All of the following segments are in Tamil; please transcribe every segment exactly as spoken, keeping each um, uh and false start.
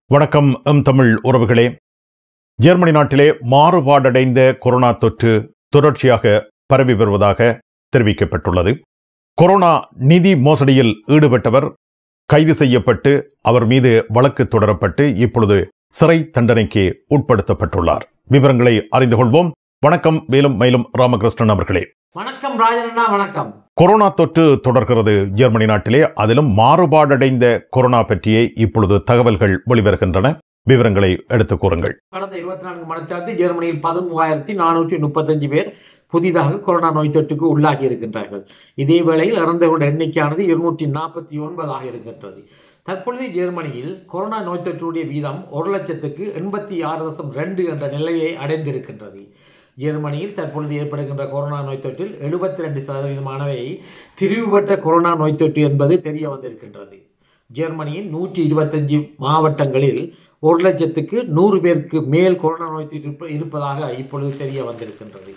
வணக்கம் எம் தமிழ் உறவுகளே. ஜெர்மனி நாட்டிலே மாறுபாடடைந்த கொரோனா தொற்று தொடர்ச்சியாக பரவி வருவதாக தெரிவிக்கப்பட்டுள்ளது. கொரோனா நிதி மோசடியில் ஈடுபட்டவர் கைது செய்யப்பட்டு அவர் மீது வழக்கு தொடரப்பட்டு இப்பொழுது சிறை தண்டனைக்கு உட்படுத்தப்பட்டுள்ளார். விவரங்களை அறிந்து கொள்வோம். வணக்கம் மேலும் மேலும் ராமகிருஷ்ணன் அவர்களே. வணக்கம் ராஜண்ணா. வணக்கம். கொரோனா தொற்று தொடர்கிறது ஜெர்மனி நாட்டிலே. அதிலும் மாறுபாடடைந்த கொரோனா பற்றியே இப்பொழுது தகவல்கள் வெளிவருகின்றன. விவரங்களை எடுத்துக் கூறுங்கள். கடந்த இருபத்தி நான்கு மணித்தாண்டு ஜெர்மனியில் பதிமூவாயிரத்தி நானூற்றி முப்பத்தஞ்சு பேர் புதிதாக கொரோனா நோய் தொற்றுக்கு உள்ளாகி இருக்கின்றார்கள். இதே வேளையில் இறந்தவர்களுடைய எண்ணிக்கையானது இருநூற்றி நாற்பத்தி ஒன்பதாக இருக்கின்றது. தற்பொழுது ஜெர்மனியில் கொரோனா நோய் தொற்றுடைய வீதம் ஒரு லட்சத்துக்கு எண்பத்தி ஆறு தசம் ரெண்டு என்ற நிலையை அடைந்திருக்கின்றது. ஜெர்மனியில் தற்பொழுது ஏற்படுகின்ற கொரோனா நோய் தொற்றில் எழுபத்தி ரெண்டு சதவீதமானவை திரிவுபட்ட கொரோனா நோய் தொற்று என்பது தெரிய வந்திருக்கின்றது. ஜெர்மனியின் நூற்றி இருபத்தஞ்சு மாவட்டங்களில் ஒரு லட்சத்துக்கு நூறு பேருக்கு மேல் கொரோனா நோய் தொற்று இருப்பதாக இப்பொழுது தெரிய வந்திருக்கின்றது.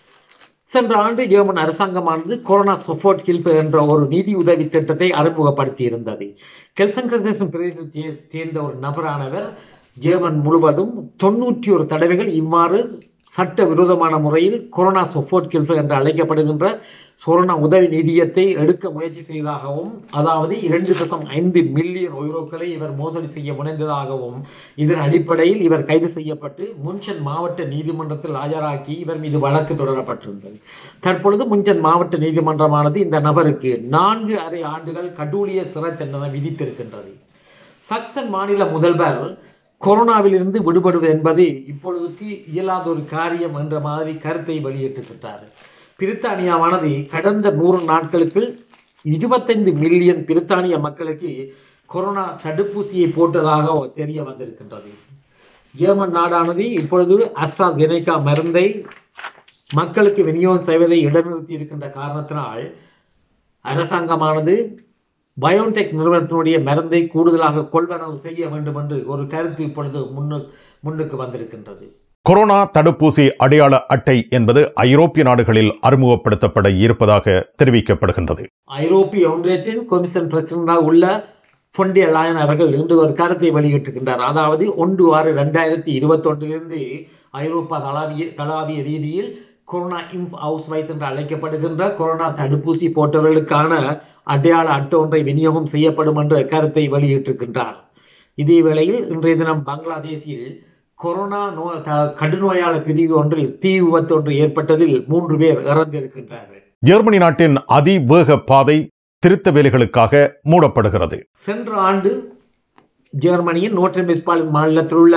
சென்ற ஆண்டு ஜெர்மன் அரசாங்கமானது கொரோனா சப்போர்ட் ஹில்ப் என்ற ஒரு நிதி உதவி திட்டத்தை அறிமுகப்படுத்தி இருந்தது. கெல்சன்கிரேசன் பிரதேசத்தை சேர்ந்த ஒரு நபரானவர் ஜெர்மன் முழுவதும் தொன்னூற்றி ஒரு தடவைகள் இவ்வாறு சட்ட விரோதமான முறையில் கொரோனா சப்போர்ட் ஹில்ப் என்று அழைக்கப்படுகின்ற கொரோனா உதவி நிதியத்தை எடுக்க முயற்சி செய்ததாகவும், அதாவது இரண்டு தசம் ஐந்து மில்லியன் யூரோக்களை இவர் மோசடி செய்ய முனைந்ததாகவும், இதன் அடிப்படையில் இவர் கைது செய்யப்பட்டு முன்சென் மாவட்ட நீதிமன்றத்தில் ஆஜராக்கி இவர் மீது வழக்கு தொடரப்பட்டிருந்தது. தற்பொழுது முன்சென் மாவட்ட நீதிமன்றமானது இந்த நபருக்கு நான்கு அரை ஆண்டுகள் கடூழிய சிறை தண்டனை விதித்திருக்கின்றது. சக்சன் மாநில முதல்வர் கொரோனாவிலிருந்து விடுபடுவது என்பது இப்பொழுதுக்கு இயலாத ஒரு காரியம் என்ற மாதிரி கருத்தை வெளியிட்டிருக்கிறார். பிரித்தானியாவானது கடந்த நூறு நாட்களுக்கு இருபத்தைந்து மில்லியன் பிரித்தானிய மக்களுக்கு கொரோனா தடுப்பூசியை போட்டதாக தெரிய வந்திருக்கின்றது. ஜெர்மன் நாடானது இப்பொழுது அஸ்ட்ராசெனேகா மருந்தை மக்களுக்கு விநியோகம் செய்வதை இடைநிறுத்தி இருக்கின்ற காரணத்தினால் அரசாங்கமானது பயோடெக் நிறுவனத்தினுடைய மருந்தை கூடுதலாக கொள்வனவு செய்ய வேண்டும் என்று ஒரு கருத்து இப்பொழுது முன்னு முன்னுக்கு வந்திருக்கின்றது. கொரோனா தடுப்பூசி அடையாள அட்டை என்பது ஐரோப்பிய நாடுகளில் அறிமுகப்படுத்தப்பட இருப்பதாக தெரிவிக்கப்படுகின்றது. ஐரோப்பிய ஒன்றியத்தின் கொமிஷன் பிரசிடண்டாக உள்ள ஃபொன் டெர் லாயன் அவர்கள் இன்று ஒரு கருத்தை வெளியிட்டிருக்கின்றார். அதாவது ஒன்று ஆறு இரண்டாயிரத்தி இருபத்தி ஒன்றிலிருந்து ஐரோப்பா தளாவிய தளாவிய ரீதியில் கொரோனா இன்ஃப் ஹவுஸ்வைஸ் என்று அழைக்கப்படுகின்ற கொரோனா தடுப்பூசி போட்டவர்களுக்கான அடையாள அட்டை ஒன்றை விநியோகம் செய்யப்படும் என்ற கருத்தை வெளியிட்டிருக்கின்றார். இதே வேளையில் இன்றைய தினம் பங்களாதேஷில் கொரோனா நோ கடுநோயாளர் பிரிவு ஒன்றில் தீ விபத்து ஒன்று ஏற்பட்டதில் மூன்று பேர் இறந்திருக்கின்றார்கள். ஜெர்மனி நாட்டின் அதிவேக பாதை திருத்த வேலைகளுக்காக மூடப்படுகிறது. சென்ற ஆண்டு ஜெர்மனியின் நோர்த் வெஸ்ட்பாலன் மாநிலத்தில் உள்ள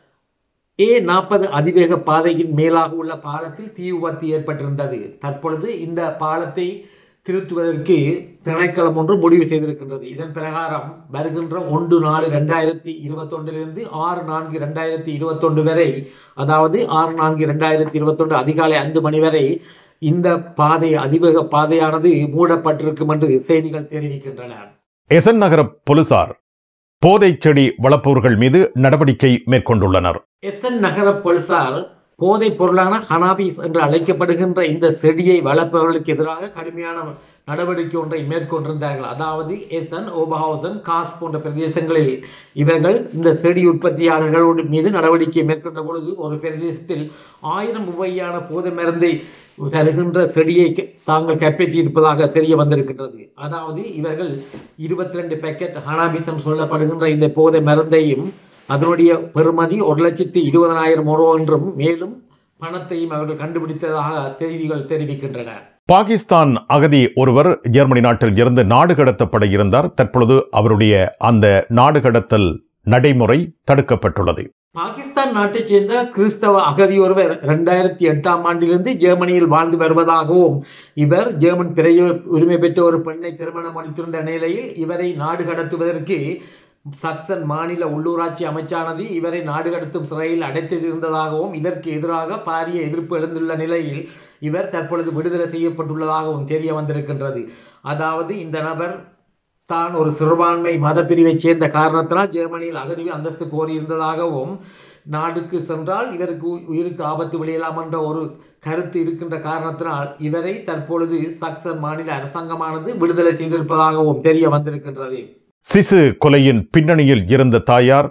ஏ நாற்பது அதிவேக பாதையின் மேலாக உள்ள பாலத்தில் தீ விபத்து ஏற்பட்டிருந்தது. தற்பொழுது இந்த பாலத்தை திருத்துவதற்கு திணைக்களம் ஒன்று முடிவு செய்திருக்கின்றது. இதன் பிரகாரம் வருகின்ற ஒன்று நாலு இரண்டாயிரத்தி இருபத்தி ஒன்றிலிருந்து ஆறு நான்கு இரண்டாயிரத்தி இருபத்தி ஒன்று வரை, அதாவது ஆறு நான்கு இரண்டாயிரத்தி இருபத்தி ஒன்று அதிகாலை ஐந்து மணி வரை இந்த பாதை அதிவேக பாதையானது மூடப்பட்டிருக்கும் என்று செய்திகள் தெரிவிக்கின்றன. எசன் நகர போலீசார் போதை செடி வளர்ப்பவர்கள் மீது நடவடிக்கை மேற்கொண்டுள்ளனர். எசன் நகர போலீசார் போதைப் பொருளான ஹனாபிஸ் என்று அழைக்கப்படுகின்ற இந்த செடியை வளர்ப்பவர்களுக்கு எதிராக கடுமையான நடவடிக்கை ஒன்றை மேற்கொண்டிருந்தார்கள். அதாவது எசன், ஓபஹாவுசன், காஸ் போன்ற பிரதேசங்களில் இவர்கள் இந்த செடி உற்பத்தியாளர்கள் மீது நடவடிக்கை மேற்கொண்ட பொழுது ஒரு பிரதேசத்தில் ஆயிரம் ரூபாயான போதை மருந்தை தருகின்ற செடியை தாங்கள் கைப்பற்றி இருப்பதாக தெரிய வந்திருக்கின்றது. அதாவது இவர்கள் இருபத்தி ரெண்டு பேக்கெட் ஹனாபிசம் சொல்லப்படுகின்ற இந்த போதை மருந்தையும் அதனுடைய பெறுமதி ஒரு லட்சத்தி இருபதனாயிரம் ரூபாய் என்றும் மேலும் பணத்தையும் அவர்கள் கண்டுபிடித்ததாக செய்திகள் தெரிவிக்கின்றன. பாகிஸ்தான் அகதி ஒருவர் ஜெர்மனி நாட்டில் இருந்து நாடு கடத்தப்பட இருந்தார். தற்பொழுது அவருடைய அந்த நாடு கடத்தல் நடைமுறை தடுக்கப்பட்டுள்ளது. பாகிஸ்தான் நாட்டைச் சேர்ந்த கிறிஸ்தவ அகதி ஒருவர் இரண்டாயிரத்தி எட்டாம் ஆண்டிலிருந்து ஜெர்மனியில் வாழ்ந்து வருவதாகவும், இவர் ஜெர்மன் பிறைய உரிமை பெற்ற ஒரு பெண்ணை திருமணம் அளித்திருந்த நிலையில் இவரை நாடு கடத்துவதற்கு சக்சன் மாநில உள்ளூராட்சி அமைச்சானது இவரை நாடு கடத்தும் சிறையில் அடைத்திருந்ததாகவும், இதற்கு எதிராக பாரிய எதிர்ப்பு எழுந்துள்ள நிலையில் இவர் தற்பொழுது விடுதலை செய்யப்பட்டுள்ளதாகவும் தெரிய வந்திருக்கின்றது. அதாவது இந்த நபர் தான் ஒரு சிறுபான்மை மத பிரிவை சேர்ந்த காரணத்தினால் ஜெர்மனியில் அகதி அந்தஸ்து கோரியிருந்ததாகவும், நாடுக்கு சென்றால் இவருக்கு உயிருக்கு ஆபத்து விளையலாம் என்ற ஒரு கருத்து இருக்கின்ற காரணத்தினால் இவரை தற்பொழுது சக்சன் மாநில அரசாங்கமானது விடுதலை செய்திருப்பதாகவும் தெரிய வந்திருக்கின்றது. சிசு கொலையின் பின்னணியில் இருந்த தாயார்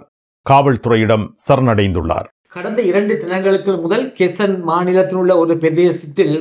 காவல்துறையிடம் சரணடைந்துள்ளார். கடந்த இரண்டு தினங்களுக்கு முதல் கெசன் மாநிலத்தில் உள்ள ஒரு பிரதேசத்தில்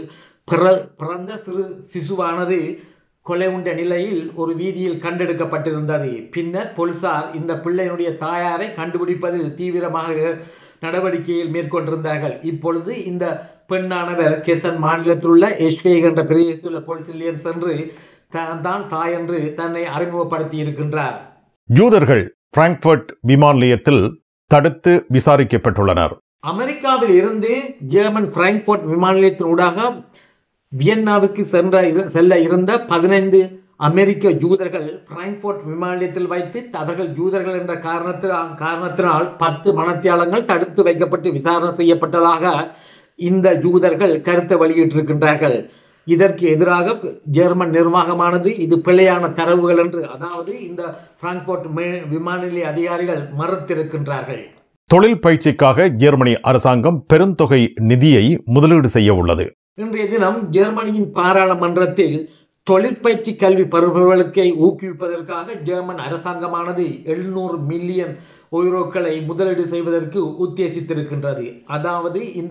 பிறந்த சிறு சிசுவானது கொலை உண்ட நிலையில் ஒரு வீதியில் கண்டெடுக்கப்பட்டிருந்தது. பின்னர் போலீசார் இந்த பிள்ளையினுடைய தாயாரை கண்டுபிடிப்பதில் தீவிரமாக நடவடிக்கையில் மேற்கொண்டிருந்தார்கள். இப்பொழுது இந்த பெண்ணானவர் கெசன் மாநிலத்தில் உள்ள எஸ்வேக் என்ற பிரதேசத்தில் உள்ள போலீஸ் நிலையம் சென்று தான் தாய் என்று தன்னை அறிமுகப்படுத்தி இருக்கின்றார். யூதர்கள் பிராங்க்ஃபர்ட் விமான நிலையத்தில் தடுத்து விசாரிக்கப்பட்டுள்ளனர். அமெரிக்காவில் இருந்து ஜெர்மன் பிராங்க்ஃபர்ட் விமான நிலையத்தின் ஊடாக வியன்னாவுக்கு சென்ற செல்ல இருந்த பதினைந்து அமெரிக்க யூதர்கள் பிராங்க்ஃபர்ட் விமான நிலையத்தில் வைத்து அவர்கள் யூதர்கள் என்ற காரணத்தினால் காரணத்தினால் பத்து மனத்தியாளங்கள் தடுத்து வைக்கப்பட்டு விசாரணை செய்யப்பட்டதாக இந்த யூதர்கள் கருத்தை வெளியிட்டிருக்கின்றார்கள். இதற்கு எதிராக ஜெர்மன் நிர்வாகமானது இது பிழையான தரவுகள் என்று, அதாவது இந்த பிராங்க்ஃபர்ட் விமான நிலைய அதிகாரிகள் மறுத்திருக்கின்றார்கள். தொழில் பயிற்சிக்காக ஜெர்மனி அரசாங்கம் பெருந்தொகை நிதியை முதலீடு செய்ய உள்ளது. இன்றைய தினம் ஜெர்மனியின் பாராளுமன்றத்தில் தொழிற்பயிற்சி கல்வி பருவர்களுக்கு ஊக்குவிப்பதற்காக ஜெர்மன் அரசாங்கமானது எழுநூறு மில்லியன் யூரோக்களை முதலீடு செய்வதற்கு உத்தேசித்திருக்கின்றது. அதாவது இந்த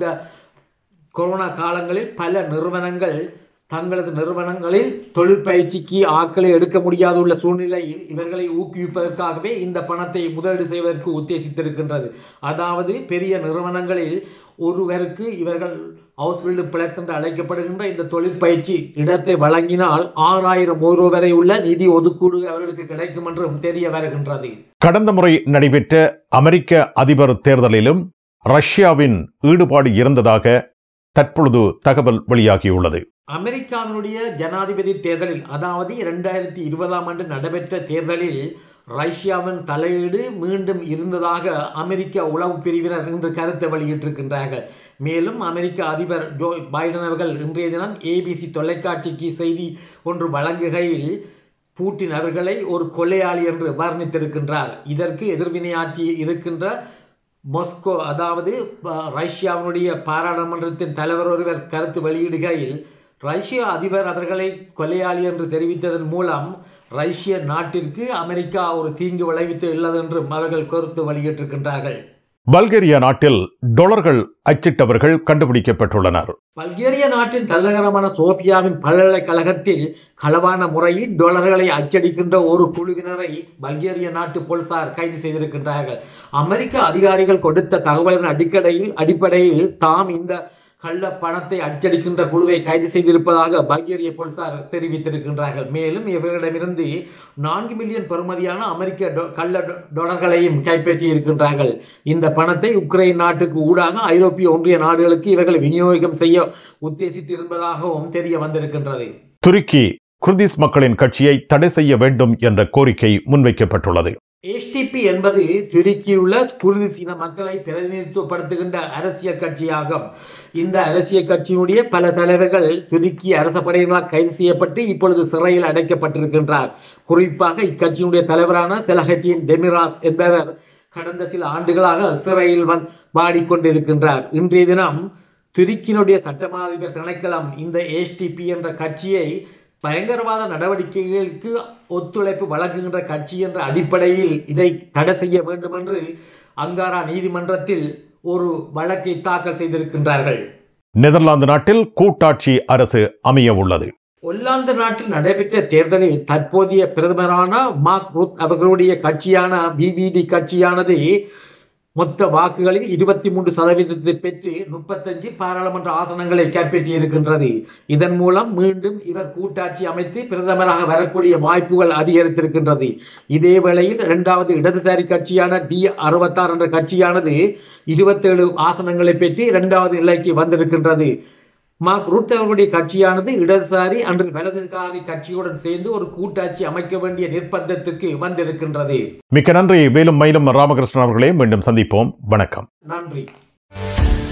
கொரோனா காலங்களில் பல நிறுவனங்கள் தங்களது நிறுவனங்களில் தொழிற்பயிற்சிக்கு ஆட்களை எடுக்க முடியாத உள்ள சூழ்நிலையில் இவர்களை ஊக்குவிப்பதற்காகவே இந்த பணத்தை முதலீடு செய்வதற்கு உத்தேசித்திருக்கின்றது. அதாவது பெரிய நிறுவனங்களில் ஒருவருக்கு இவர்கள் ஹவுஸ் பில்டிங் பிளாட்ஸ் என்று அழைக்கப்படுகின்ற இந்த தொழிற்பயிற்சி இடத்தை வழங்கினால் ஆறாயிரம் யூரோ வரை உள்ள நிதி ஒதுக்கீடு அவர்களுக்கு கிடைக்கும் என்று தெரிய வருகின்றது. கடந்த முறை நடைபெற்ற அமெரிக்க அதிபர் தேர்தலிலும் ரஷ்யாவின் ஈடுபாடு இருந்ததாக தற்பொழுது தகவல் வெளியாகியுள்ளது. அமெரிக்காவினுடைய ஜனாதிபதி தேர்தலில், அதாவது இரண்டாயிரத்தி இருபதாம் ஆண்டு நடைபெற்ற தேர்தலில் ரஷ்யாவின் தலையீடு மீண்டும் இருந்ததாக அமெரிக்க உளவு பிரிவினர் இன்று கருத்தை வெளியிட்டிருக்கின்றார்கள். மேலும் அமெரிக்க அதிபர் ஜோ பைடன் அவர்கள் இன்றைய தினம் ஏபிசி தொலைக்காட்சிக்கு செய்தி ஒன்று வழங்குகையில் பூட்டின் அவர்களை ஒரு கொலையாளி என்று வர்ணித்திருக்கின்றார். இதற்கு எதிர்வினையாற்றி இருக்கின்ற மாஸ்கோ, அதாவது ரஷ்யாவினுடைய பாராளுமன்றத்தின் தலைவர் ஒருவர் கருத்து வெளியிடுகையில் ரஷ்ய அதிபர் அவர்களை கொலையாளி என்று தெரிவித்ததன் மூலம் ரஷ்ய நாட்டிற்கு அமெரிக்கா ஒரு தீங்கு விளைவித்து உள்ளது என்று அவர்கள் கருத்து வெளியிட்டிருக்கின்றார்கள். பல்கேரியா நாட்டில் டாலர்கள் அச்சிட்டவர்கள் கண்டுபிடிக்கப்பட்டுள்ளனர். பல்கேரியா நாட்டின் தலைநகரமான சோஃபியாவின் பல்கலைக்கழகத்தில் களவான முறையில் டாலர்களை அச்சடிக்கின்ற ஒரு குழுவினரை பல்கேரியா நாட்டு போலீசார் கைது செய்திருக்கின்றார்கள். அமெரிக்க அதிகாரிகள் கொடுத்த தகவலின் அடிப்படையில் அடிப்படையில் தாம் இந்த கள்ள பணத்தை அச்சடிக்கின்ற குழுவை கைது செய்திருப்பதாக பல்கேரிய போலீசார் தெரிவித்திருக்கின்றார்கள். மேலும் இவர்களிடமிருந்து நான்கு மில்லியன் பெறுமதியான அமெரிக்க கள்ள டாலர்களையும் கைப்பற்றி இருக்கின்றார்கள். இந்த பணத்தை உக்ரைன் நாட்டுக்கு ஊடாக ஐரோப்பிய ஒன்றிய நாடுகளுக்கு இவர்கள் விநியோகம் செய்ய உத்தேசித்திருப்பதாகவும் தெரிய வந்திருக்கின்றது. துருக்கி குர்திஸ் மக்களின் கட்சியை தடை செய்ய வேண்டும் என்ற கோரிக்கை முன்வைக்கப்பட்டுள்ளது. எஸ்டிபி என்பது துருக்கியில் உள்ள குர்திஸ் இன மக்களை பிரதிநிதித்துவப்படுத்துகின்ற அரசியல் கட்சியாகும். இந்த அரசியல் கட்சியினுடைய பல தலைவர்கள் துருக்கி அரச படையினரால் கைது செய்யப்பட்டு இப்பொழுது சிறையில் அடைக்கப்பட்டிருக்கின்றார். குறிப்பாக இக்கட்சியினுடைய தலைவரான செலஹெட்டின் டெமிராஸ் என்பவர் கடந்த சில ஆண்டுகளாக சிறையில் வந்து வாடிக்கொண்டிருக்கின்றார். இன்றைய தினம் துருக்கியினுடைய சட்டமாதிபர் திணைக்களம் இந்த எஸ்டிபி என்ற கட்சியை பயங்கரவாத நடவடிக்கைகளுக்கு ஒத்துழைப்பு வழங்குகின்ற கட்சி என்ற அடிப்படையில் இதை தடை செய்ய வேண்டும் என்று அங்காரா நீதிமன்றத்தில் ஒரு வழக்கை தாக்கல் செய்திருக்கின்றார்கள். நெதர்லாந்து நாட்டில் கூட்டாட்சி அரசு அமைய உள்ளது. ஒல்லாந்து நாட்டில் நடைபெற்ற தேர்தலில் தற்போதைய பிரதமரான மார்க் ரூத் அவர்களுடைய கட்சியான பிவிடி கட்சியானது மொத்த வாக்குகளில் இருபத்தி மூன்று சதவீதத்தை பெற்று முப்பத்தஞ்சு பாராளுமன்ற ஆசனங்களை கைப்பற்றி இருக்கின்றது. இதன் மூலம் மீண்டும் இவர் கூட்டாட்சி அமைத்து பிரதமராக வரக்கூடிய வாய்ப்புகள் அதிகரித்திருக்கின்றது. இதே வேளையில் இரண்டாவது இடதுசாரி கட்சியான டி அறுபத்தாறு என்ற கட்சியானது இருபத்தேழு ஆசனங்களை பெற்று இரண்டாவது நிலைக்கு வந்திருக்கின்றது. மார்க் ரூட் அவர்களுடைய கட்சியானது இடதுசாரி அன்று வலதுசாரி கட்சியுடன் சேர்ந்து ஒரு கூட்டாட்சி அமைக்க வேண்டிய நிர்பந்தத்திற்கு வந்திருக்கின்றது. மிக்க நன்றி. மேலும் மயிலும் ராமகிருஷ்ணன் அவர்களே, மீண்டும் சந்திப்போம். வணக்கம். நன்றி.